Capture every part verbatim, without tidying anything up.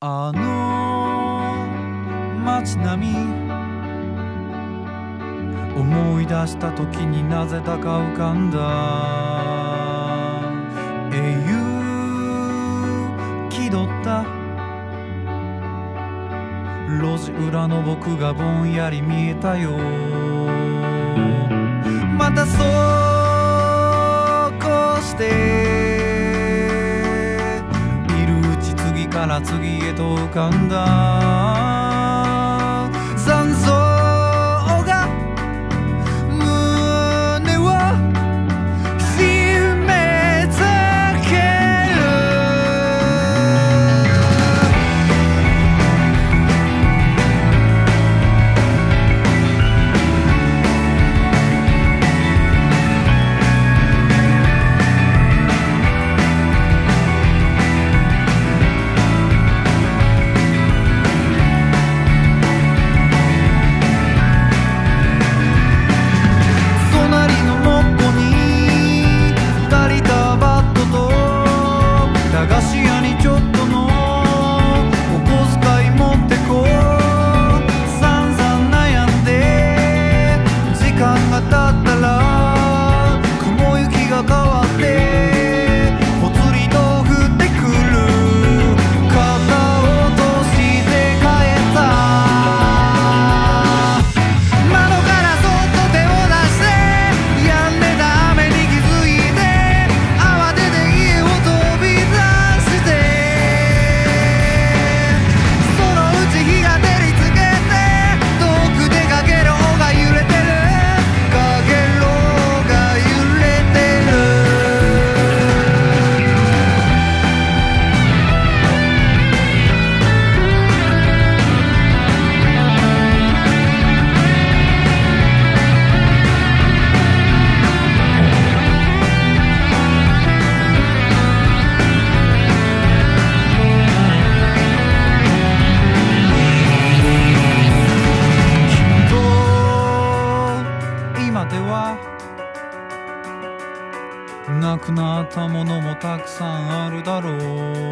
あの街並み思い出した時になぜだか浮かんだ英雄気取った路地裏の僕がぼんやり見えたよ。またそうこうしているうち次から次へと浮かんだ山荘が胸を締め付ける。駄菓子屋にちょっとのお小遣い持ってこう。散々悩んで時間が経ったら雲行きが変わってぽつりと降ってくる。肩を落として帰った。窓からそっと手を出してやんでた雨に気づいて慌てて家を飛び出なくなったものもたくさんあるだろう。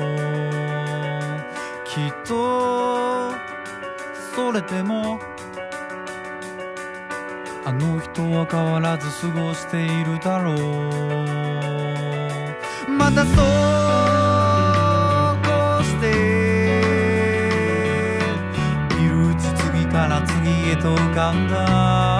きっとそれでもあの人は変わらず過ごしているだろう。またそうこうしているうち次から次へと浮かんだ